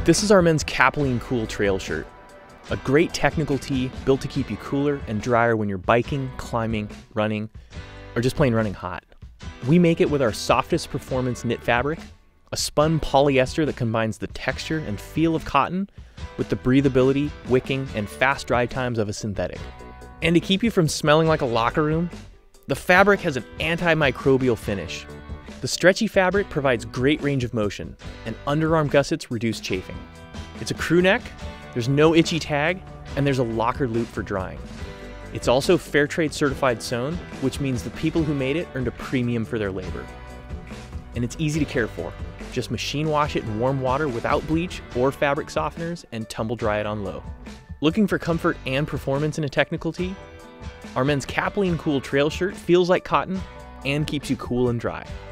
This is our men's Capilene Cool Trail Shirt. A great technical tee built to keep you cooler and drier when you're biking, climbing, running, or just plain running hot. We make it with our softest performance knit fabric, a spun polyester that combines the texture and feel of cotton with the breathability, wicking, and fast dry times of a synthetic. And to keep you from smelling like a locker room, the fabric has an antimicrobial finish. The stretchy fabric provides great range of motion, and underarm gussets reduce chafing. It's a crew neck, there's no itchy tag, and there's a locker loop for drying. It's also Fairtrade certified sewn, which means the people who made it earned a premium for their labor. And it's easy to care for. Just machine wash it in warm water without bleach or fabric softeners and tumble dry it on low. Looking for comfort and performance in a technical tee? Our men's Capilene Cool Trail Shirt feels like cotton and keeps you cool and dry.